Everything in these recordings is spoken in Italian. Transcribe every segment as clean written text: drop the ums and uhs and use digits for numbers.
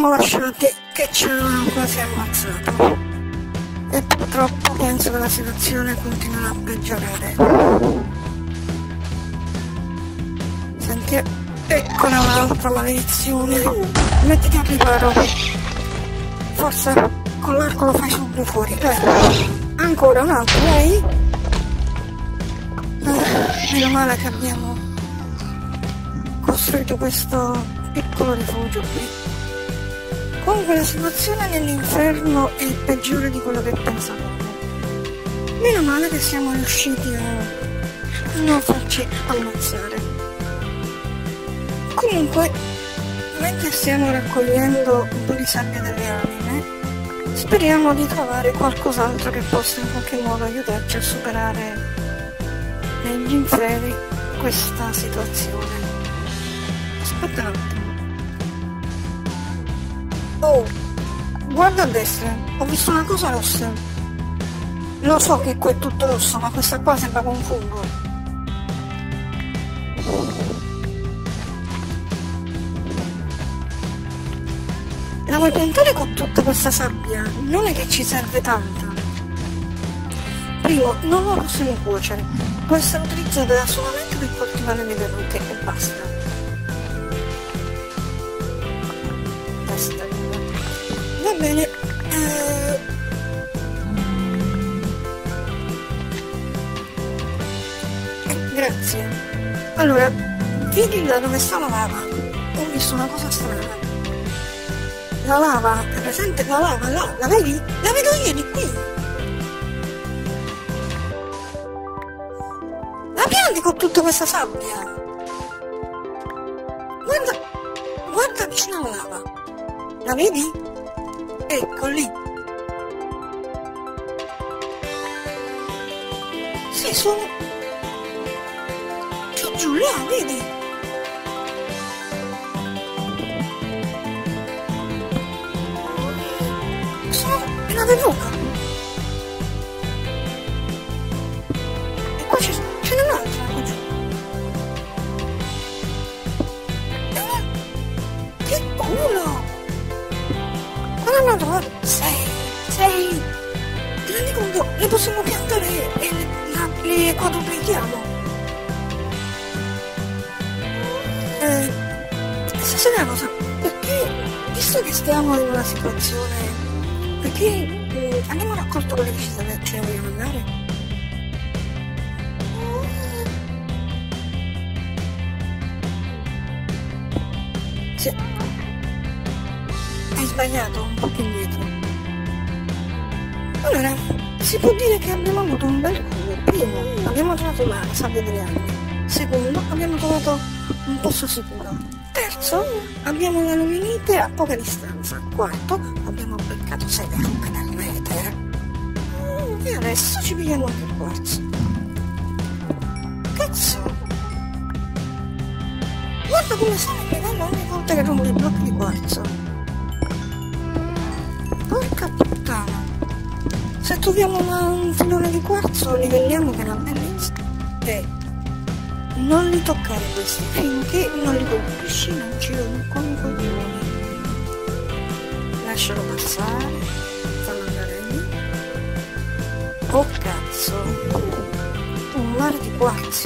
lasciati che ci hanno quasi ammazzato e purtroppo penso che la situazione continuerà a peggiorare. Senti, eccola un'altra maledizione. Mettiti al riparo. Forse con l'arco lo fai subito fuori. Ancora un altro, dai. Meno male che abbiamo costruito questo piccolo rifugio qui. Comunque la situazione nell'inferno è peggiore di quello che pensavo. Meno male che siamo riusciti a non farci ammazzare. Comunque, mentre stiamo raccogliendo un po' di sabbia delle anime, speriamo di trovare qualcos'altro che possa in qualche modo aiutarci a superare negli inferi questa situazione. Aspetta un attimo. Oh, guarda a destra, ho visto una cosa rossa. Lo so che qua è tutto rosso, ma questa qua sembra un fungo. La vuoi piantare con tutta questa sabbia? Non è che ci serve tanta. Primo, non la possiamo cuocere. Può essere utilizzata solamente per coltivare le verruche e basta. Va bene. Grazie. Allora, vedi da dove sta la lava? Ho visto una cosa strana. La lava, è presente la lava là? La vedi? La vedo io di qui. La pianti con tutta questa sabbia. Guarda vicino alla lava. La vedi? Ecco lì. Sì, sono giù là, vedi? Sono una verruca. E qua ce n'è un'altra qua giù. Che culo! Quando hanno trovato? Sei! Ti rendi conto? Le possiamo piantare e le quadruplichiamo. Stasera una cosa, perché, visto che stiamo in una situazione, perché abbiamo raccolto quelle che ce ne vogliamo andare? Sì. Hai sbagliato, un po' più indietro. Allora, si può dire che abbiamo avuto un bel culo. Primo, abbiamo trovato la sabbia delle anime. Secondo, abbiamo trovato un posto sicuro. Terzo, abbiamo la luminite a poca distanza. Quarto, abbiamo beccato 6 verruche nel meter. E adesso ci pigliamo anche il quarzo. Cazzo! Guarda come sale il livello ogni volta che rompo i blocchi di quarzo. Porca puttana! Se troviamo un filone di quarzo, livelliamo che è una bellezza. Non li toccare questi finché non li colpisci, non ci rompono i coglioni. Lascialo passare, fallo andare lì. Oh cazzo, un mare di quarzo.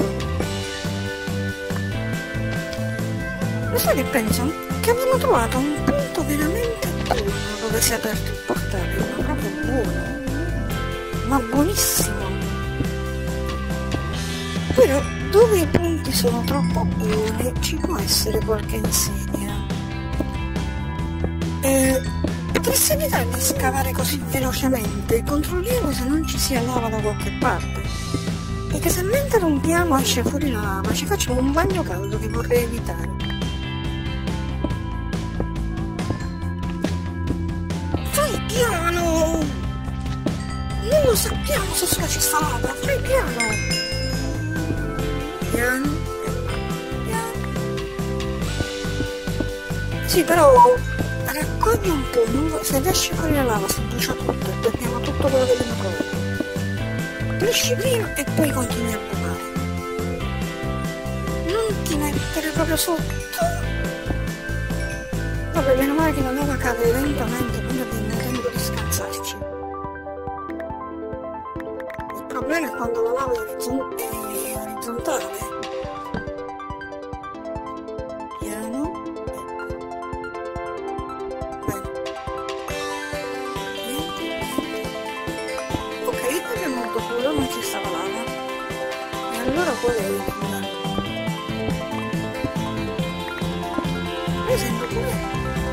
Lo sai che penso? Che abbiamo trovato un punto veramente buono dove si è aperto il portale, ma proprio buono, ma buonissimo. Però dove i punti sono troppo buoni ci può essere qualche insedia. Potresti evitare di scavare così velocemente? Controlliamo se non ci sia lava da qualche parte. Perché se mentre rompiamo esce fuori la lava ci facciamo un bagno caldo che vorrei evitare. Fai piano! Non lo sappiamo se sopra ci sta lava, fai piano! Piano. Sì, però raccogli un po', se esce fuori la lava si brucia tutto e perdiamo tutto quello che abbiamo trovato. Pulisci prima e poi continui a provare. Non ti mettere proprio sotto. Vabbè, Vabbè, meno male che la lava cade lentamente, quindi abbiamo tempo di scansarci. Il problema è quando la lava è orizzontale. Piano. Bene. Ok, abbiamo avuto culo, non ci stava lava. E allora qual è il problema? Per esempio come?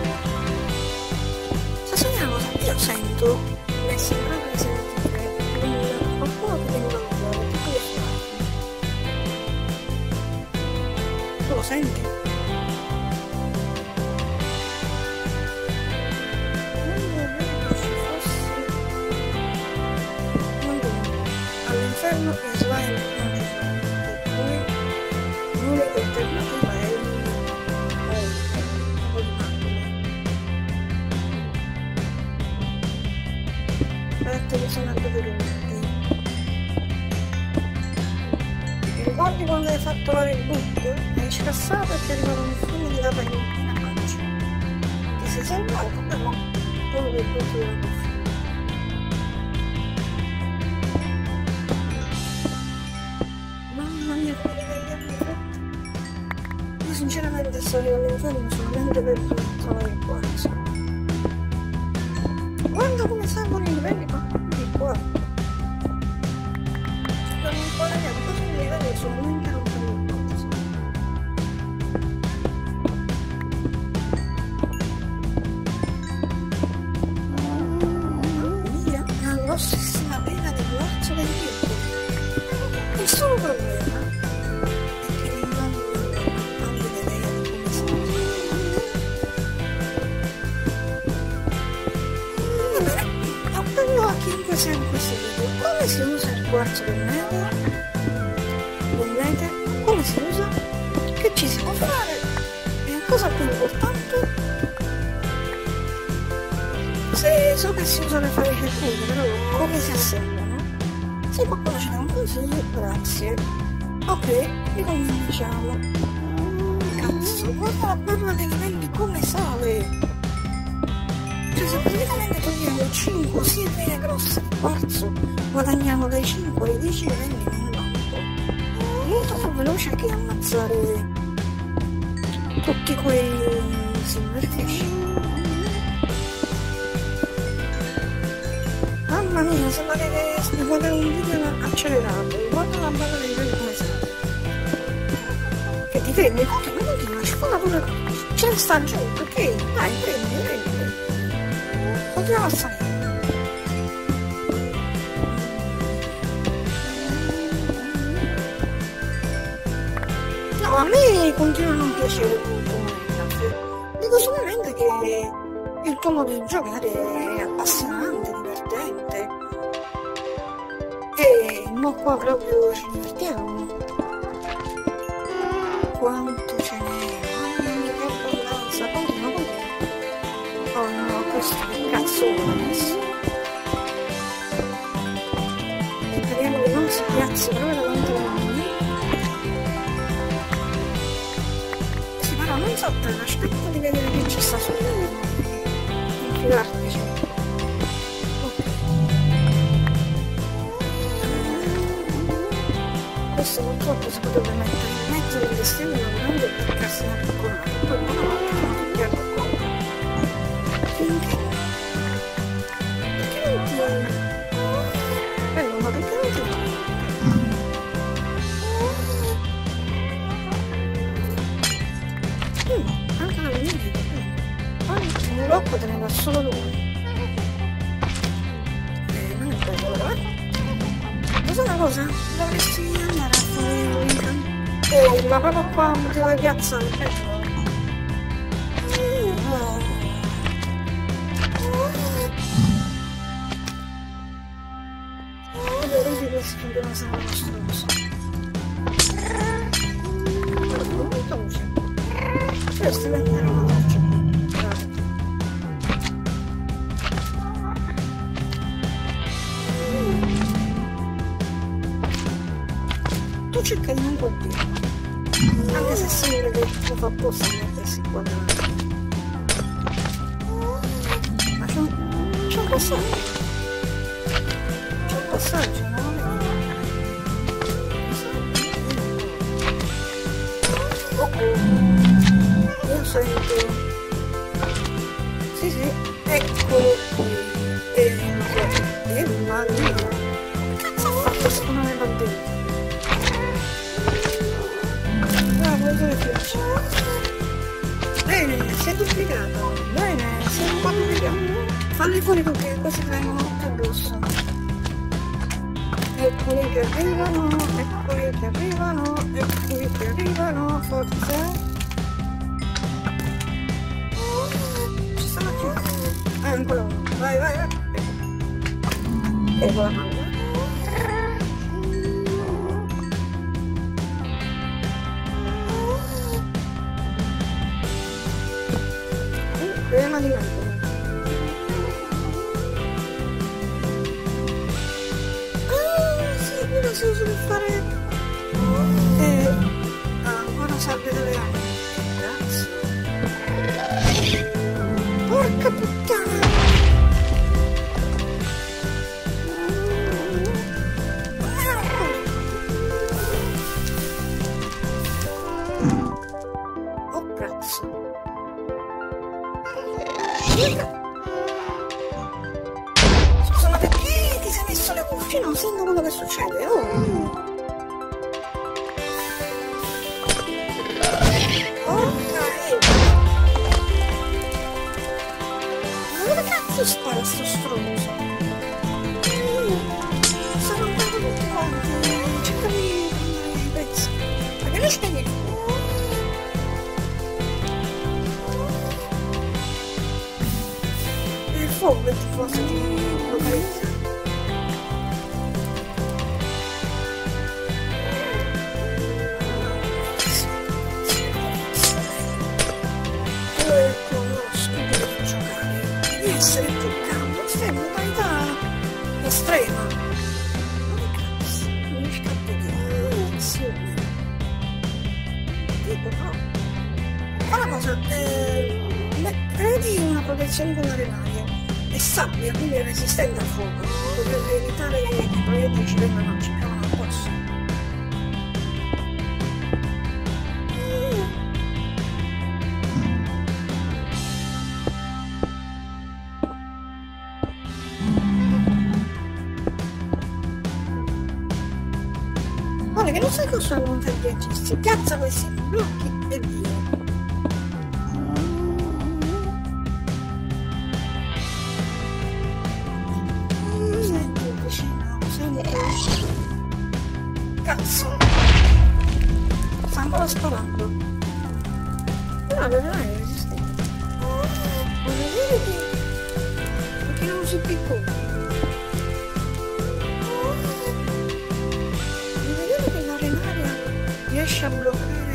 Io sento, mi sembra di sentire qualcuno che viene da fuori, che tu lo senti? Non vorrei che ci fosse all'inferno Israele non ci sono, per cui l'unica alternativa è che sono andato venuti. Ti ricordi quando hai fatto la reboot? Hai scassato e ti arrivano un fiume di lava in pancia. Ti sei salvato? No, solo per tutto della cuffia. Mamma mia, come vediamo in fretta. Io sinceramente sto arrivando all'inferno solamente per zona di quarzo. Guarda come salgono i livelli di qua. Non mi pare che cosa mi livelli solamente non per il quarzo. Mamma mia, una grossissima pena di quarzo del libro. Il solo problema è che non vedere come si a chiunque sia in questo video, come si usa il quarzo del nether? Come si usa? Che ci si può fare? E la cosa più importante? Se so che si usa per fare i circuiti, però come si assemblano? Se qualcuno ci dà un consiglio, grazie. Ok, ricominciamo. Cazzo, guarda la barra dei livelli come sale! Cioè se praticamente togliamo 5 sia vene grosse di quarzo, guadagniamo dai 5 ai 10 livelli in banco. Molto più veloce che ammazzare tutti quei silverfish. Mamma mia, sembra che stai guardando un video accelerato. Guarda la barra dei livelli come sale. Che ti fermi, continua, ci fa pure. Ce ne sta giù, ok? Dai, prendi. Continuiamo a salire. No, a me continua a non piacere molto Minecraft. Dico solamente che il tuo modo di giocare è appassionante, divertente. E mo qua proprio ci divertiamo. Quanto ce n'è? Mamma mia, che abbondanza. Continua. Oh no, questo che cazzo ho messo? Speriamo che non si piazzi proprio davanti a noi. Sì, però non so, aspetta di vedere che ci sta sotto. Infilartici. Ok. Questo purtroppo si potrebbe mettere in mezzo del destino lavorando per cassi una piccola. Poi una volta sono tutti a raccogliere. Finché non ti... Bello, ma perché non ti... Anche la mia vita. Poi un blocco te ne va solo lui. Non è bello, eh? Cosa una cosa? Dovresti andare a fare un ma proprio qua ti vuoi piazzare, vedi questo che non sarà lo stronzo. Molto luce. Dovresti mettere una torcia. Tu cerca di non colpire, anche se sembra che lo fa apposta mettersi qua davanti. passaggio. C'è un passaggio, no? Io sento. Sì, eccolo qui. Ma Dio. Che cazzo ha fatto secondo me là dentro? Cosa mi piace? Bene, si è duplicato. Bene, si è quadruplicato. Falli fuori tu che questi vengono tutti addosso. Eccoli che arrivano, eccoli che arrivano, eccoli che arrivano, forza. Ci stanno qui. Ancora uno. Vai, vai, vai. E con la mano. Prima di mettere. Sì, quello si usa per fare. Ora serve delle anime. Grazie. Porca puttana! Oh cazzo! Scusa, ma perché ti sei messo le cuffie? Non sento quello che succede. Oh! Spara sto stronzo. Stanno andando tutti quanti. Cerca di prendere i pezzi. Perché non spegni? Il fuoco che ti forse ti localizza. Essere più caldo, stai in modalità estrema. Cazzo, non mi scappo di azione. Dico no. Fa una cosa, vedi una protezione con l'arenaria. È sabbia, quindi è resistente al fuoco. Potrebbe evitare che i proiettili ci vengano addosso. Guarda che non sai cosa sono intelligenti, si cazza questi blocchi e via. Senti vicino, senti. Cazzo. Sta ancora sparando. No, non è resistente. Ma vedi perché non usi piccolo? Riesce a bloccare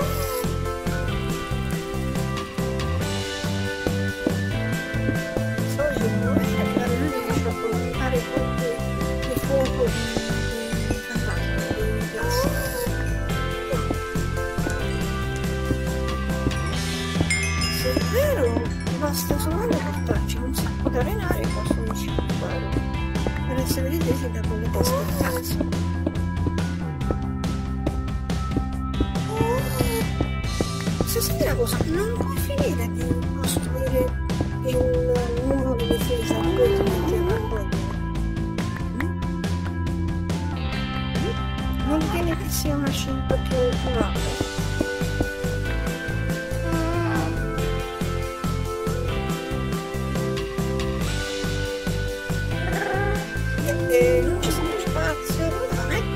solo se non riesce a bloccare il fuoco di gas. Se è vero basta solamente portarci un sacco di arenari e possono scippare per essere difesi da quelle teste di cazzo. Senti una cosa, non puoi finire di costruire il muro di difesa poi ti metti a quello. Non ritieni che sia una scelta più curata? Non c'è sempre spazio, la metti?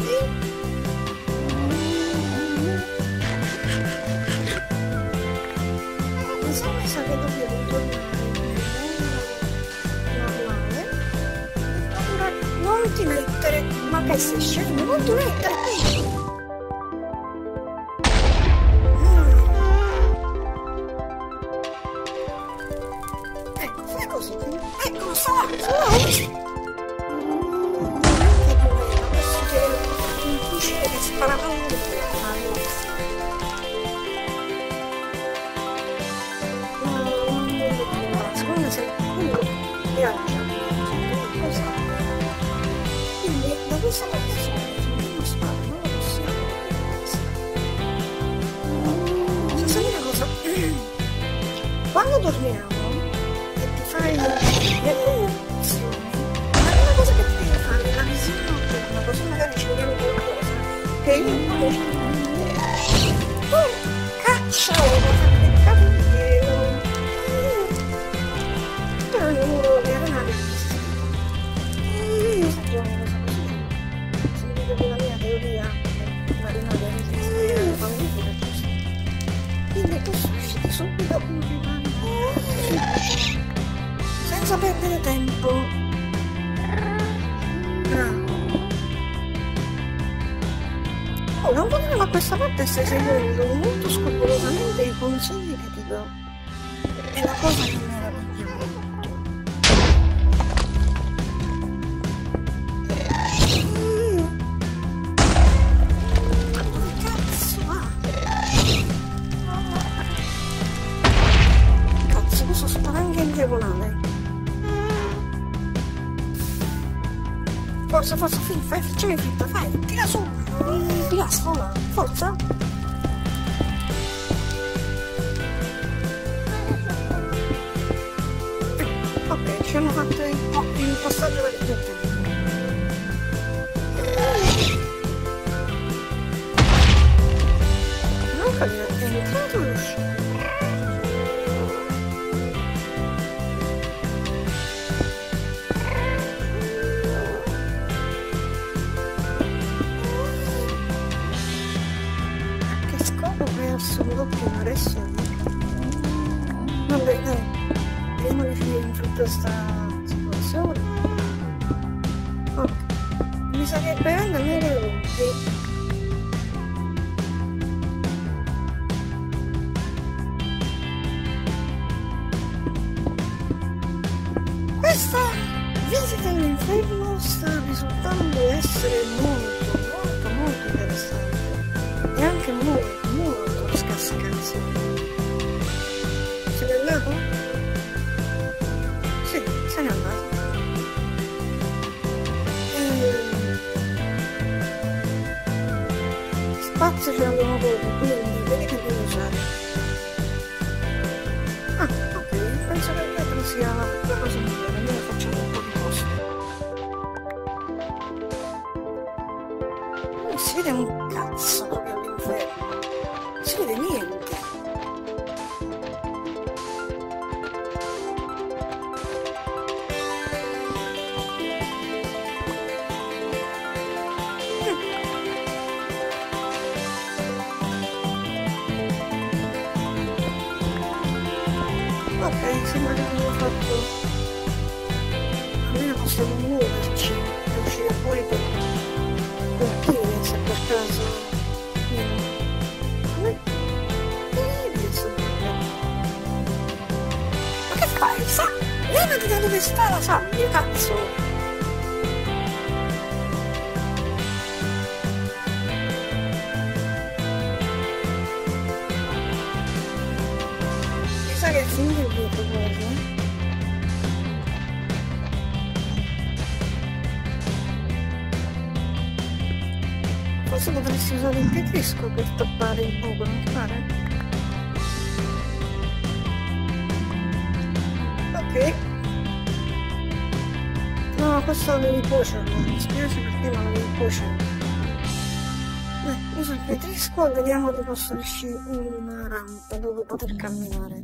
Mi sa che dobbiamo tornare normale. Allora, non ti mettere, ma che sei scemo, non ti mettere qui. Ecco, fai così. Ecco, sta là. Un fucile che sparava un secondo se quello viaggia quando dormiamo e ti fai le condizioni, la prima cosa che ti devi fare è la visione notturna, così magari ci vediamo qualcosa che io non riesco. Caccia, che cavolo! Però il numero di arenali se mi vedo la mia teoria l'arenale resiste quando pure così. Quindi questo uscite subito senza perdere tempo. Non potremo a questa parte stai seguendo molto scrupolosamente i consigli che ti do. È la cosa che mi meraviglia molto. Ma dove cazzo va? Cazzo, questo spara anche in diagonale. Forza, facciamo finta, fai, tira su! Pilastro, forza! Ok, ci hanno fatto il passaggio del tutto. Non capire, è entrato o è uscito? Assurdo prima adesso. Vabbè, dai, vediamo di finire in tutta questa situazione. Ok, mi sa che prendo me le rompi. Questa visita all'inferno sta risultando essere molto interessante e anche molto scassi. Se n'è andato? Sì, se n'è andato. Spazio ce l'abbiamo poco, quindi vedi che devo usare. Ah, ok, penso che il vetro sia la cosa migliore, noi facciamo un po' di posto. Non si vede un cazzo proprio all'inferno. Si vede niente. Ok, sembra che abbiamo fatto. Almeno possiamo muoverci e uscire fuori per colpire se per caso. Ma che fai? Levati da dove sta la sabbia, cazzo! Mi sa che è finito il video quasi. Forse potresti usare il pietrisco per tappare il buco, non ti pare? Ok. No, questo lo devi cuocerlo, mi spiace perché non lo devi cuocere. Uso il pietrisco e vediamo di costruirci una rampa dove poter camminare.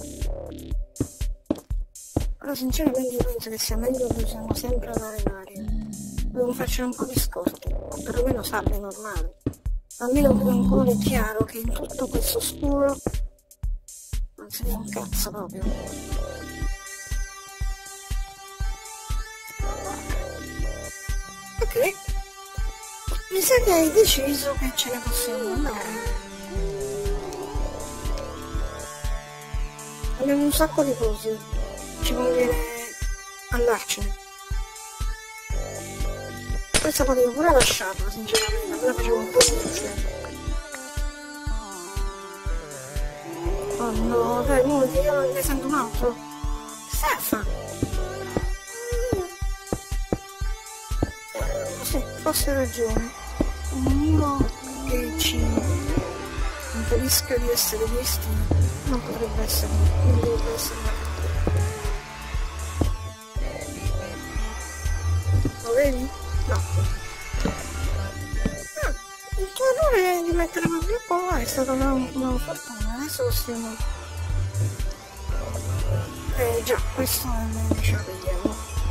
Ora sinceramente penso che sia meglio che usiamo sempre l'arenaria. Devo farci un po' di scorte, o perlomeno sabbia normale. Almeno per un colore chiaro che in tutto questo scuro non si vede un cazzo proprio. Ok, mi sa che hai deciso che ce ne possiamo andare. Abbiamo un sacco di cose, ci conviene andarcene. Questa potevo pure lasciarla sinceramente, però facevo un po' di luce. Oh no, dai, muoviti, io ne sento un altro. Stai a fare? Sì, forse hai ragione. Un muro che ci impedisca di essere visti non potrebbe essere, non dovrebbe essere una cattiva. Lo vedi? No. Il tuo errore di mettere proprio qua è stata una fortuna, adesso lo stiamo... già, questo ce lo vediamo.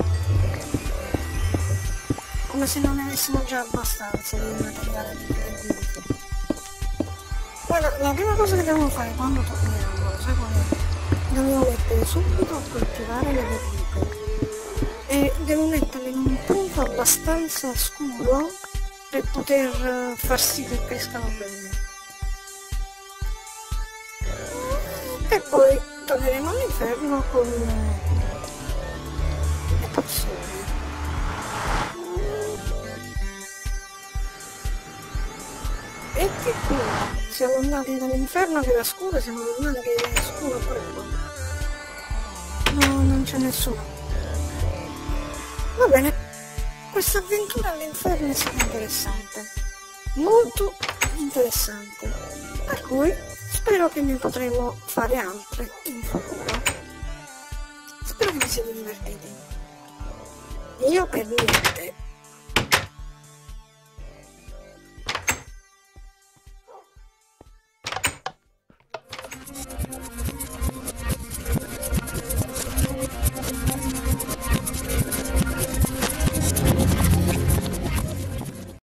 Come se non ne avessimo già abbastanza di materiale di credito. Guarda, la prima cosa che dobbiamo fare quando torniamo, sai qual è? Dobbiamo mettere subito a coltivare le verdure e devo metterle in un punto abbastanza scuro per poter far sì che crescano bene. E poi torneremo all'inferno con le persone. E che qui siamo andati dall'inferno che era scuro, siamo andati che era scuro pure qua. No, non c'è nessuno. Va bene, questa avventura all'inferno è stata interessante, molto interessante, per cui spero che ne potremo fare altre in futuro. Spero che vi siate divertiti. Io per niente.